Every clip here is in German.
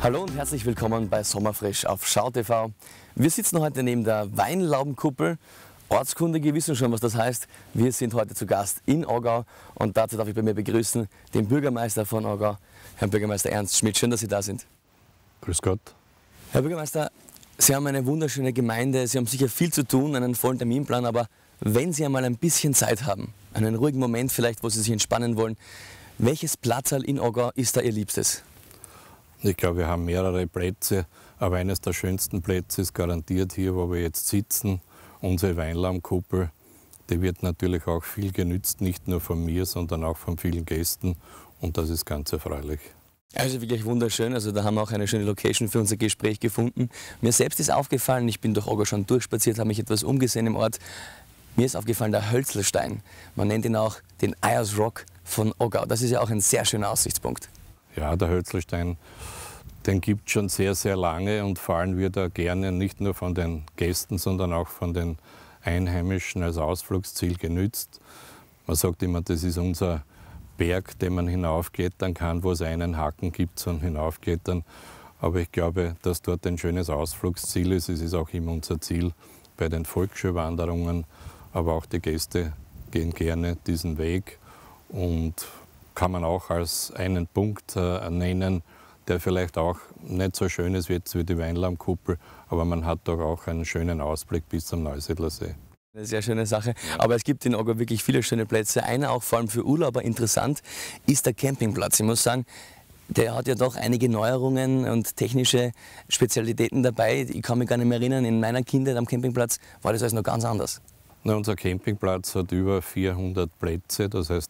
Hallo und herzlich willkommen bei Sommerfrisch auf Schau TV. Wir sitzen heute neben der Weinlaubenkuppel. Ortskundige wissen schon, was das heißt. Wir sind heute zu Gast in Augau und dazu darf ich bei mir begrüßen den Bürgermeister von Augau, Herrn Bürgermeister Ernst Schmidt. Schön, dass Sie da sind. Grüß Gott. Herr Bürgermeister, Sie haben eine wunderschöne Gemeinde, Sie haben sicher viel zu tun, einen vollen Terminplan, aber wenn Sie einmal ein bisschen Zeit haben, einen ruhigen Moment vielleicht, wo Sie sich entspannen wollen, welches Platzerl in Augau ist da Ihr Liebstes? Ich glaube, wir haben mehrere Plätze, aber eines der schönsten Plätze ist garantiert hier, wo wir jetzt sitzen, unsere Weinlaubenkuppel. Die wird natürlich auch viel genützt, nicht nur von mir, sondern auch von vielen Gästen und das ist ganz erfreulich. Also wirklich wunderschön, also da haben wir auch eine schöne Location für unser Gespräch gefunden. Mir selbst ist aufgefallen, ich bin durch Augau schon durchspaziert, habe mich etwas umgesehen im Ort. Mir ist aufgefallen der Hölzlstein, man nennt ihn auch den Ayers Rock von Augau. Das ist ja auch ein sehr schöner Aussichtspunkt. Ja, der Hölzlstein, den gibt es schon sehr, sehr lange und vor allem wird er gerne nicht nur von den Gästen, sondern auch von den Einheimischen als Ausflugsziel genützt. Man sagt immer, das ist unser Berg, den man hinaufklettern kann, wo es einen Haken gibt zum Hinaufklettern. Aber ich glaube, dass dort ein schönes Ausflugsziel ist. Es ist auch immer unser Ziel bei den Volksschulwanderungen. Aber auch die Gäste gehen gerne diesen Weg und kann man auch als einen Punkt nennen, der vielleicht auch nicht so schön ist wie die Weinlaubenkuppel, aber man hat doch auch einen schönen Ausblick bis zum Neusiedlersee. Eine sehr schöne Sache, aber es gibt in Augau wirklich viele schöne Plätze. Einer auch vor allem für Urlauber interessant ist der Campingplatz. Ich muss sagen, der hat ja doch einige Neuerungen und technische Spezialitäten dabei. Ich kann mich gar nicht mehr erinnern, in meiner Kindheit am Campingplatz war das alles noch ganz anders. Na, unser Campingplatz hat über 400 Plätze, das heißt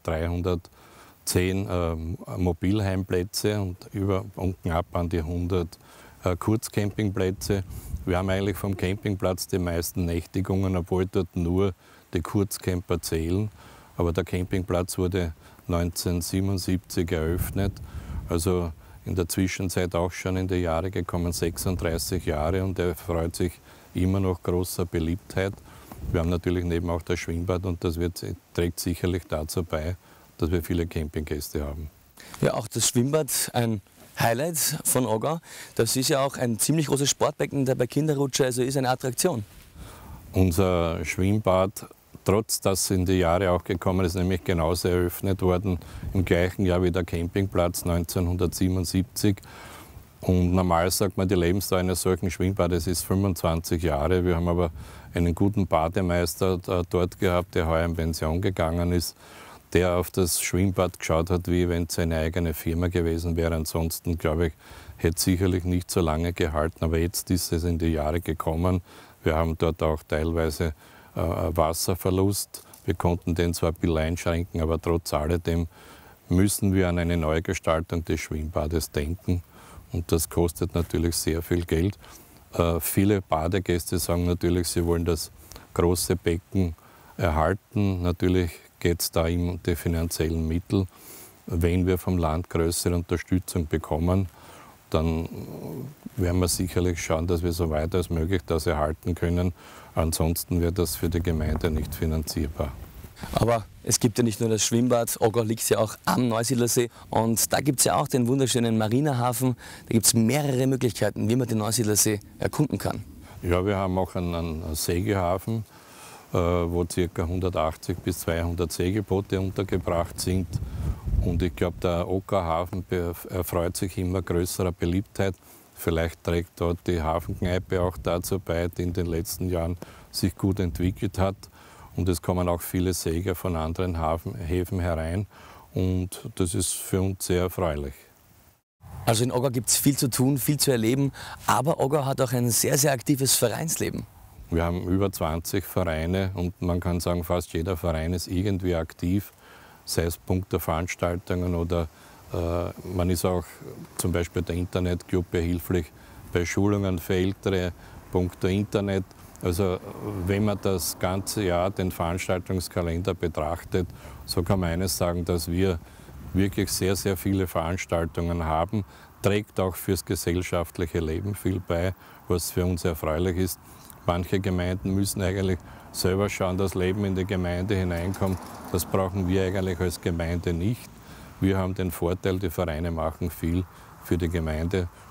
310 Mobilheimplätze und knapp an die 100 Kurzcampingplätze. Wir haben eigentlich vom Campingplatz die meisten Nächtigungen, obwohl dort nur die Kurzcamper zählen. Aber der Campingplatz wurde 1977 eröffnet, also in der Zwischenzeit auch schon in die Jahre gekommen, 36 Jahre, und er freut sich immer noch großer Beliebtheit. Wir haben natürlich neben auch das Schwimmbad und das trägt sicherlich dazu bei, dass wir viele Campinggäste haben. Ja, auch das Schwimmbad, ein Highlight von Augau. Das ist ja auch ein ziemlich großes Sportbecken, der bei Kinderrutsche, also ist eine Attraktion. Unser Schwimmbad, trotz dass in die Jahre auch gekommen ist, nämlich genauso eröffnet worden, im gleichen Jahr wie der Campingplatz 1977. Und normal sagt man, die Lebensdauer eines solchen Schwimmbades ist 25 Jahre. Wir haben aber einen guten Bademeister dort gehabt, der heuer in Pension gegangen ist, der auf das Schwimmbad geschaut hat, wie wenn es seine eigene Firma gewesen wäre. Ansonsten, glaube ich, hätte es sicherlich nicht so lange gehalten. Aber jetzt ist es in die Jahre gekommen. Wir haben dort auch teilweise Wasserverlust. Wir konnten den zwar ein bisschen einschränken, aber trotz alledem müssen wir an eine Neugestaltung des Schwimmbades denken. Und das kostet natürlich sehr viel Geld. Viele Badegäste sagen natürlich, sie wollen das große Becken erhalten. Natürlich geht es da um die finanziellen Mittel. Wenn wir vom Land größere Unterstützung bekommen, dann werden wir sicherlich schauen, dass wir so weit als möglich das erhalten können. Ansonsten wird das für die Gemeinde nicht finanzierbar. Aber es gibt ja nicht nur das Schwimmbad, Augau liegt ja auch am Neusiedlersee und da gibt es ja auch den wunderschönen Marinehafen. Da gibt es mehrere Möglichkeiten, wie man den Neusiedlersee erkunden kann. Ja, wir haben auch einen Segelhafen, wo ca. 180 bis 200 Segelboote untergebracht sind. Und ich glaube, der Okerhafen erfreut sich immer größerer Beliebtheit. Vielleicht trägt dort die Hafenkneipe auch dazu bei, die in den letzten Jahren sich gut entwickelt hat. Und es kommen auch viele Segler von anderen Häfen herein. Und das ist für uns sehr erfreulich. Also in Augau gibt es viel zu tun, viel zu erleben. Aber Augau hat auch ein sehr, sehr aktives Vereinsleben. Wir haben über 20 Vereine und man kann sagen, fast jeder Verein ist irgendwie aktiv, sei es punkto Veranstaltungen oder man ist auch zum Beispiel der Internetclub behilflich bei Schulungen für Ältere, punkto Internet. Also wenn man das ganze Jahr den Veranstaltungskalender betrachtet, so kann man eines sagen, dass wir wirklich sehr, sehr viele Veranstaltungen haben, trägt auch fürs gesellschaftliche Leben viel bei, was für uns erfreulich ist. Manche Gemeinden müssen eigentlich selber schauen, dass Leben in die Gemeinde hineinkommt. Das brauchen wir eigentlich als Gemeinde nicht. Wir haben den Vorteil, die Vereine machen viel für die Gemeinde.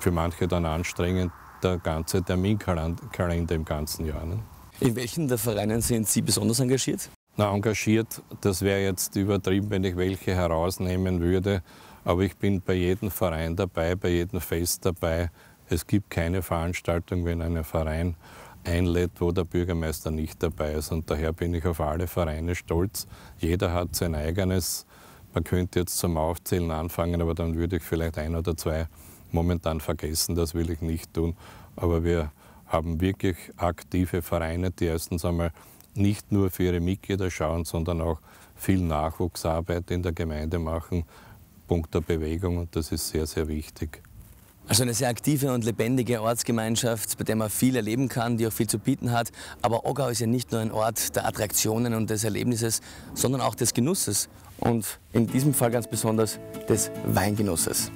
für manche dann anstrengend, der ganze Terminkalender im ganzen Jahr. Ne? In welchen der Vereinen sind Sie besonders engagiert? Na, engagiert, das wäre jetzt übertrieben, wenn ich welche herausnehmen würde. Aber ich bin bei jedem Verein dabei, bei jedem Fest dabei. Es gibt keine Veranstaltung, wenn ein Verein einlädt, wo der Bürgermeister nicht dabei ist. Und daher bin ich auf alle Vereine stolz. Jeder hat sein eigenes. Man könnte jetzt zum Aufzählen anfangen, aber dann würde ich vielleicht ein oder zwei momentan vergessen. Das will ich nicht tun. Aber wir haben wirklich aktive Vereine, die erstens einmal nicht nur für ihre Mitglieder schauen, sondern auch viel Nachwuchsarbeit in der Gemeinde machen, Punkt der Bewegung, und das ist sehr, sehr wichtig. Also eine sehr aktive und lebendige Ortsgemeinschaft, bei der man viel erleben kann, die auch viel zu bieten hat. Aber Oggau ist ja nicht nur ein Ort der Attraktionen und des Erlebnisses, sondern auch des Genusses. Und in diesem Fall ganz besonders des Weingenusses.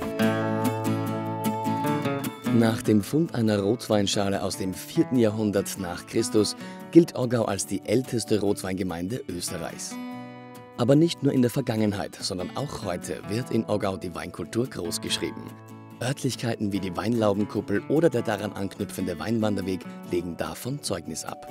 Nach dem Fund einer Rotweinschale aus dem 4. Jahrhundert nach Christus gilt Oggau als die älteste Rotweingemeinde Österreichs. Aber nicht nur in der Vergangenheit, sondern auch heute wird in Oggau die Weinkultur großgeschrieben. Örtlichkeiten wie die Weinlaubenkuppel oder der daran anknüpfende Weinwanderweg legen davon Zeugnis ab.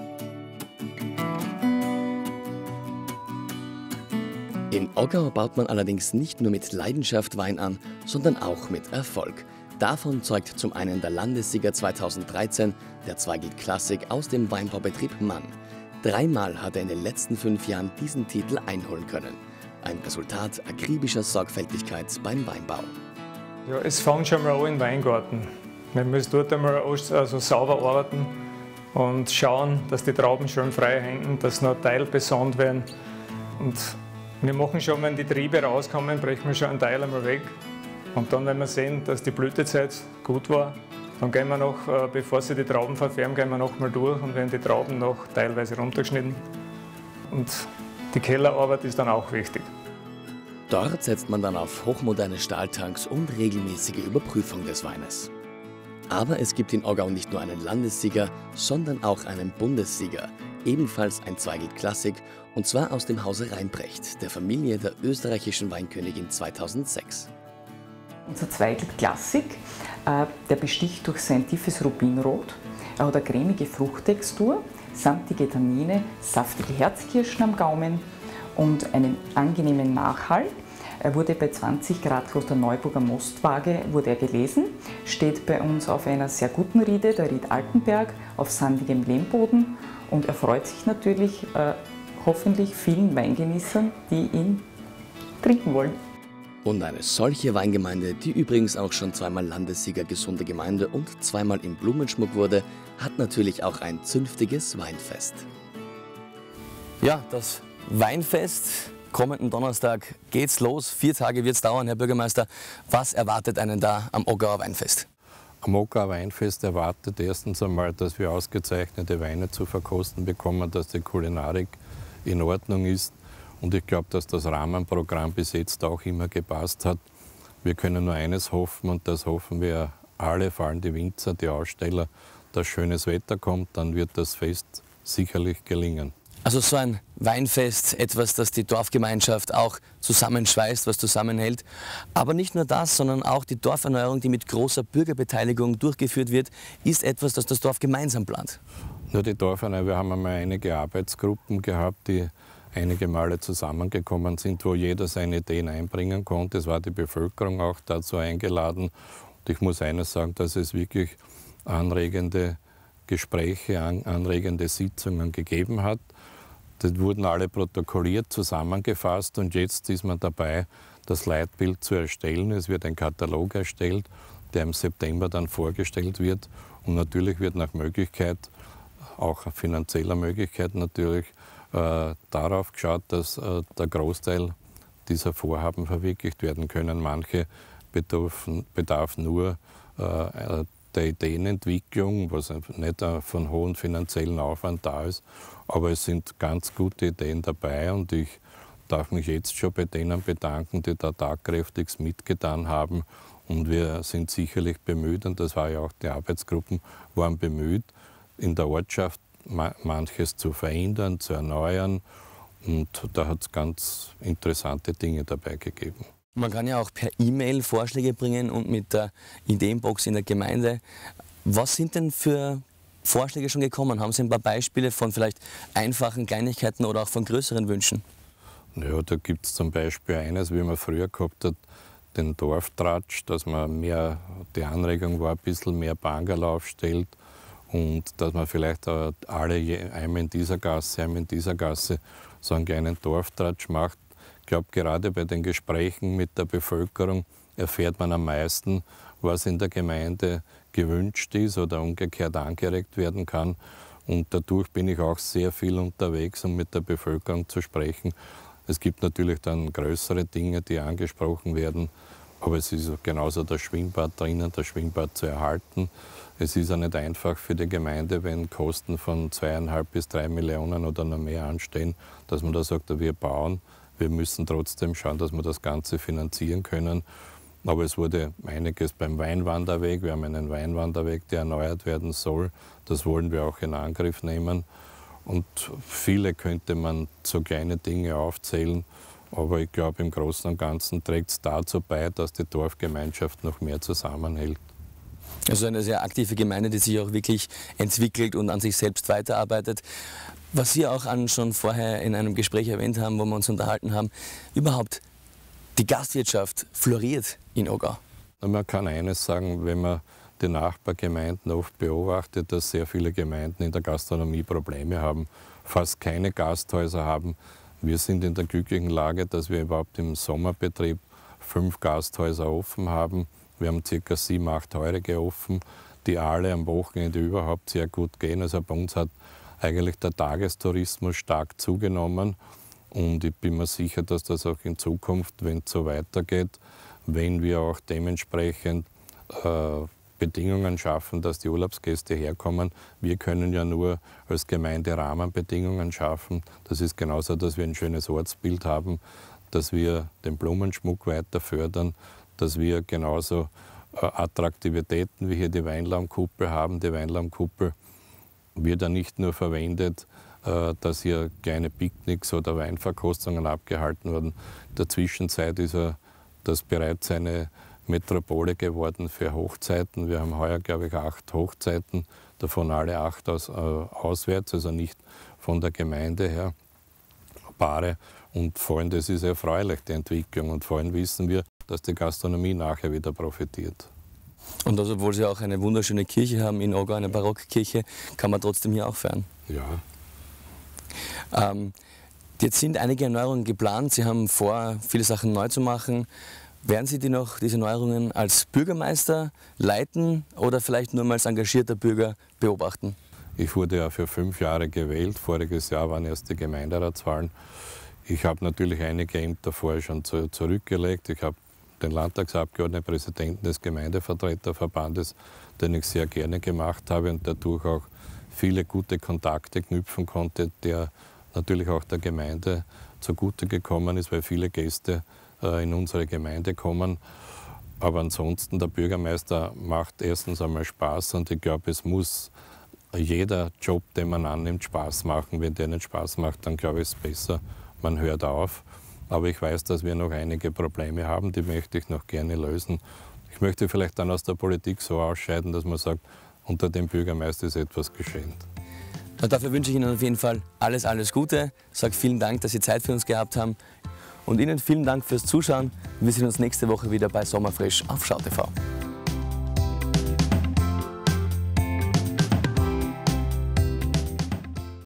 In Oggau baut man allerdings nicht nur mit Leidenschaft Wein an, sondern auch mit Erfolg. Davon zeugt zum einen der Landessieger 2013, der Zweigelt Klassik aus dem Weinbaubetrieb Mann. 3-mal hat er in den letzten 5 Jahren diesen Titel einholen können. Ein Resultat akribischer Sorgfältigkeit beim Weinbau. Ja, es fängt schon mal an im Weingarten. Man muss dort einmal also sauber arbeiten und schauen, dass die Trauben schön frei hängen, dass noch Teil besonnt werden. Und wir machen schon, wenn die Triebe rauskommen, brechen wir schon einen Teil einmal weg. Und dann, wenn wir sehen, dass die Blütezeit gut war, dann gehen wir noch, bevor sie die Trauben verfärben, gehen wir noch mal durch und werden die Trauben noch teilweise runtergeschnitten. Und die Kellerarbeit ist dann auch wichtig. Dort setzt man dann auf hochmoderne Stahltanks und regelmäßige Überprüfung des Weines. Aber es gibt in Oggau nicht nur einen Landessieger, sondern auch einen Bundessieger. Ebenfalls ein Zweigelt Klassik, und zwar aus dem Hause Reinprecht, der Familie der österreichischen Weinkönigin 2006. Unser Zweigelt Klassik, der besticht durch sein tiefes Rubinrot. Er hat eine cremige Fruchttextur, samtige Tannine, saftige Herzkirschen am Gaumen und einen angenehmen Nachhall. Er wurde bei 20 Grad Kloster Neuburger Mostwaage gelesen, steht bei uns auf einer sehr guten Riede, der Ried Altenberg, auf sandigem Lehmboden, und er freut sich natürlich hoffentlich vielen Weingenießern, die ihn trinken wollen. Und eine solche Weingemeinde, die übrigens auch schon 2-mal Landessieger Gesunde Gemeinde und 2-mal im Blumenschmuck wurde, hat natürlich auch ein zünftiges Weinfest. Ja, das Weinfest. Kommenden Donnerstag geht's los. 4 Tage wird es dauern, Herr Bürgermeister. Was erwartet einen da am Oggauer Weinfest? Am Oggauer Weinfest erwartet erstens einmal, dass wir ausgezeichnete Weine zu verkosten bekommen, dass die Kulinarik in Ordnung ist. Und ich glaube, dass das Rahmenprogramm bis jetzt auch immer gepasst hat. Wir können nur eines hoffen, und das hoffen wir alle, vor allem die Winzer, die Aussteller, dass schönes Wetter kommt, dann wird das Fest sicherlich gelingen. Also so ein Weinfest, etwas, das die Dorfgemeinschaft auch zusammenschweißt, was zusammenhält. Aber nicht nur das, sondern auch die Dorferneuerung, die mit großer Bürgerbeteiligung durchgeführt wird, ist etwas, das das Dorf gemeinsam plant. Nur die Dorferneuerung, wir haben einmal einige Arbeitsgruppen gehabt, die einige Male zusammengekommen sind, wo jeder seine Ideen einbringen konnte. Es war die Bevölkerung auch dazu eingeladen. Und ich muss eines sagen, dass es wirklich anregende Gespräche, anregende Sitzungen gegeben hat. Die wurden alle protokolliert, zusammengefasst, und jetzt ist man dabei, das Leitbild zu erstellen. Es wird ein Katalog erstellt, der im September dann vorgestellt wird. Und natürlich wird nach Möglichkeit, auch finanzieller Möglichkeit natürlich, darauf geschaut, dass der Großteil dieser Vorhaben verwirklicht werden können. Manche bedarf nur der Ideenentwicklung, was nicht von hohem finanziellen Aufwand da ist. Aber es sind ganz gute Ideen dabei, und ich darf mich jetzt schon bei denen bedanken, die da tagkräftigst mitgetan haben. Und wir sind sicherlich bemüht, und das war ja auch die Arbeitsgruppen, waren bemüht, in der Ortschaft manches zu verändern, zu erneuern. Und da hat es ganz interessante Dinge dabei gegeben. Man kann ja auch per E-Mail Vorschläge bringen und mit der Ideenbox in der Gemeinde. Was sind denn für Vorschläge schon gekommen? Haben Sie ein paar Beispiele von vielleicht einfachen Kleinigkeiten oder auch von größeren Wünschen? Ja, da gibt es zum Beispiel eines, wie man früher gehabt hat, den Dorftratsch, dass man mehr, die Anregung war, ein bisschen mehr Bangerl aufstellt und dass man vielleicht alle einmal in dieser Gasse, einmal in dieser Gasse so einen kleinen Dorftratsch macht. Ich glaube, gerade bei den Gesprächen mit der Bevölkerung erfährt man am meisten, was in der Gemeinde gewünscht ist oder umgekehrt angeregt werden kann. Und dadurch bin ich auch sehr viel unterwegs, um mit der Bevölkerung zu sprechen. Es gibt natürlich dann größere Dinge, die angesprochen werden, aber es ist genauso das Schwimmbad drinnen, das Schwimmbad zu erhalten. Es ist ja nicht einfach für die Gemeinde, wenn Kosten von 2,5 bis 3 Millionen oder noch mehr anstehen, dass man da sagt, wir bauen. Wir müssen trotzdem schauen, dass wir das Ganze finanzieren können. Aber es wurde einiges beim Weinwanderweg. Wir haben einen Weinwanderweg, der erneuert werden soll. Das wollen wir auch in Angriff nehmen. Und viele könnte man so kleine Dinge aufzählen. Aber ich glaube, im Großen und Ganzen trägt es dazu bei, dass die Dorfgemeinschaft noch mehr zusammenhält. Also eine sehr aktive Gemeinde, die sich auch wirklich entwickelt und an sich selbst weiterarbeitet. Was Sie auch schon vorher in einem Gespräch erwähnt haben, wo wir uns unterhalten haben, überhaupt die Gastwirtschaft floriert in Ogau. Man kann eines sagen, wenn man die Nachbargemeinden oft beobachtet, dass sehr viele Gemeinden in der Gastronomie Probleme haben, fast keine Gasthäuser haben. Wir sind in der glücklichen Lage, dass wir überhaupt im Sommerbetrieb 5 Gasthäuser offen haben. Wir haben ca. 7, 8 Heurige offen, die alle am Wochenende überhaupt sehr gut gehen. Also bei uns hat eigentlich der Tagestourismus stark zugenommen. Und ich bin mir sicher, dass das auch in Zukunft, wenn es so weitergeht, wenn wir auch dementsprechend Bedingungen schaffen, dass die Urlaubsgäste herkommen. Wir können ja nur als Gemeinde Rahmenbedingungen schaffen. Das ist genauso, dass wir ein schönes Ortsbild haben, dass wir den Blumenschmuck weiter fördern, dass wir genauso Attraktivitäten wie hier die Weinlaumkuppel haben. Die Weinlaumkuppel wird ja nicht nur verwendet, dass hier kleine Picknicks oder Weinverkostungen abgehalten werden. In der Zwischenzeit ist das bereits eine Metropole geworden für Hochzeiten. Wir haben heuer, glaube ich, 8 Hochzeiten, davon alle 8 auswärts, also nicht von der Gemeinde her, Paare. Und vor allem, das ist erfreulich, die Entwicklung. Und vor allem wissen wir, dass die Gastronomie nachher wieder profitiert. Und also, obwohl Sie auch eine wunderschöne Kirche haben in Ogau, eine Barockkirche, kann man trotzdem hier auch feiern. Ja. Jetzt sind einige Erneuerungen geplant. Sie haben vor, viele Sachen neu zu machen. Werden Sie diese Neuerungen als Bürgermeister leiten oder vielleicht nur mal als engagierter Bürger beobachten? Ich wurde ja für 5 Jahre gewählt. Voriges Jahr waren erst die Gemeinderatswahlen. Ich habe natürlich einige Ämter vorher schon zurückgelegt. Ich habe den Landtagsabgeordneten, Präsidenten des Gemeindevertreterverbandes, den ich sehr gerne gemacht habe und dadurch auch viele gute Kontakte knüpfen konnte, der natürlich auch der Gemeinde zugute gekommen ist, weil viele Gäste in unsere Gemeinde kommen. Aber ansonsten, der Bürgermeister macht erstens einmal Spaß und ich glaube, es muss jeder Job, den man annimmt, Spaß machen. Wenn der nicht Spaß macht, dann glaube ich, ist es besser, man hört auf. Aber ich weiß, dass wir noch einige Probleme haben, die möchte ich noch gerne lösen. Ich möchte vielleicht dann aus der Politik so ausscheiden, dass man sagt, unter dem Bürgermeister ist etwas geschehen. Dafür wünsche ich Ihnen auf jeden Fall alles, alles Gute. Ich sage vielen Dank, dass Sie Zeit für uns gehabt haben. Und Ihnen vielen Dank fürs Zuschauen. Wir sehen uns nächste Woche wieder bei Sommerfrisch auf Schau TV.